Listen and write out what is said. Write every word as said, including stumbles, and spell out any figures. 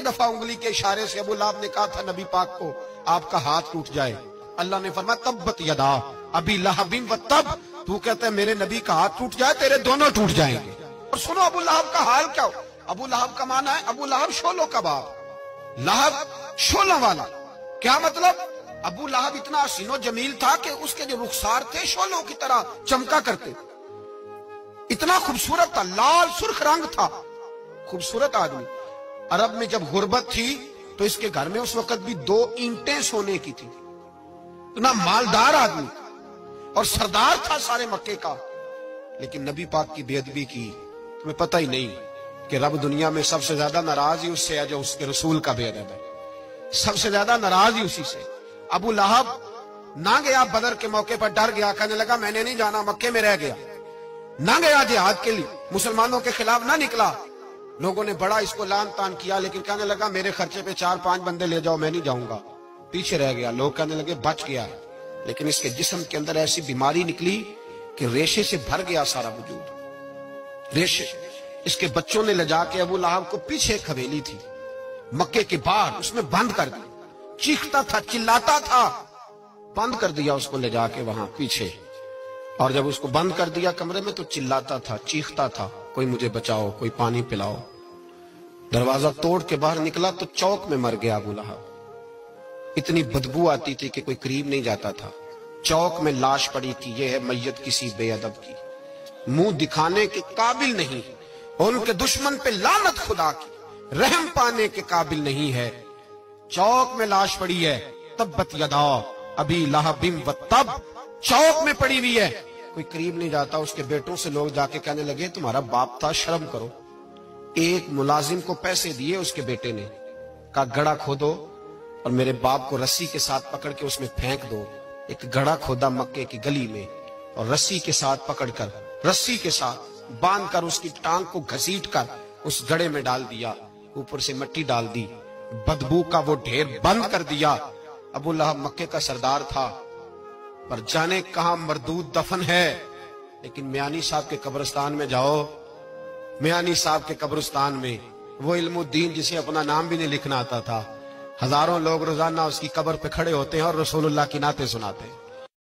دفعہ انگلی کے اشارے سے ابو لہب نے کہا تھا نبی پاک کو آپ کا ہاتھ ٹوٹ جائے، اللہ نے فرمایا تبت یدا ابی لہب و تب، تو کہتا ہے میرے نبی کا ہاتھ ٹوٹ جائے تیرے دونوں ٹوٹ جائیں گے۔ اور سنو ابو لہب کا حال کیا ہو، ابو لہب کا معنی ہے ابو لہب شولوں کا باپ، لہب شولوں والا۔ کیا مطلب؟ ابو لہب اتنا حسین و جمیل تھا کہ اس کے جو رخسار تھے شولوں کی طرح چمکا کرتے، اتنا خوبصورت تھا، لال سرخ رنگ تھا، خوبصورت آدمی۔ عرب میں جب غربت تھی تو اس کے گھر میں اس وقت بھی دو اینٹیں سونے کی تھی، اتنا مالدار آدمی اور سردار تھا سارے مکے کا۔ لیکن نبی پاک کی بے ادبی کی، تمہیں پتہ ہی نہیں کہ رب دنیا میں سب سے زیادہ ناراض ہی اس سے ہے جو اس کے رسول کا بے ادب ہے، سب سے زیادہ ناراض ہی اسی سے۔ ابو لہب نہ گیا بدر کے موقع پر، ڈر گیا، کہنے لگا میں نے نہیں جانا، مکے میں رہ گیا، نہ گیا جہاد کے لیے، مسلمانوں کے خلاف نہ نکلا۔ لوگوں نے بڑا اس کو لان تان کیا، لیکن کہنے لگا میرے خرچے پہ چار پانچ بندے لے جاؤ، میں نہیں جاؤں گا، پیچھے رہ گیا۔ لوگ کہنے لگے بچ گیا، لیکن اس کے جسم کے اندر ایسی بیماری نکلی کہ ریشے سے بھر گیا سارا وجود، ریشے۔ اس کے بچوں نے لے جا کے ابو لہب کو پیچھے ایک حویلی تھی مکے کے باہر، اس میں بند کر دیا، چیختا تھا چلاتا تھا، بند کر دیا اس کو لے جا کے وہاں پیچھے۔ اور جب اس کو بند کر دیا کمرے میں تو چلاتا تھا، چیختا تھا، کوئی مجھے بچاؤ، کوئی پانی پلاؤ۔ دروازہ توڑ کے باہر نکلا تو چوک میں مر گیا ابو لہب، اتنی بدبو آتی تھی کہ کوئی قریب نہیں جاتا تھا۔ چوک میں لاش پڑی تھی، یہ ہے میت کسی بے ادب کی، منہ دکھانے کے قابل نہیں، اور ان کے دشمن پہ لعنت خدا کی، رحم پانے کے قابل نہیں ہے۔ چوک میں لاش پڑی ہے، تبت یدا ابی لہب و تب، چوک میں پڑی ہوئی ہے، کوئی قریب نہیں جاتا۔ اس کے بیٹوں سے لوگ جا کے کہنے لگے تمہارا باپ تھا، شرم کرو۔ ایک ملازم کو پیسے دیے اس کے بیٹے نے، کہا گڑھا کھودو اور میرے باپ کو رسی کے ساتھ پکڑ کے اس میں پھینک دو۔ ایک گڑھا کھودا مکے کی گلی میں، اور رسی کے ساتھ پکڑ کر، رسی کے ساتھ باندھ کر اس کی ٹانگ کو گھسیٹ کر اس گڑھے میں ڈال دیا، اوپر سے مٹی ڈال دی، بدبو کا وہ ڈھیر بند کر دیا۔ ابو لہب مکے کا سردار تھا، پر جانے کہاں مردود دفن ہے۔ لیکن میانی صاحب کے قبرستان میں جاؤ، میانی صاحب کے قبرستان میں وہ علم الدین جسے اپنا نام بھی نہیں لکھنا آتا تھا، ہزاروں لوگ روزانہ اس کی قبر پہ کھڑے ہوتے ہیں اور رسول اللہ کی نعتیں سناتے ہیں۔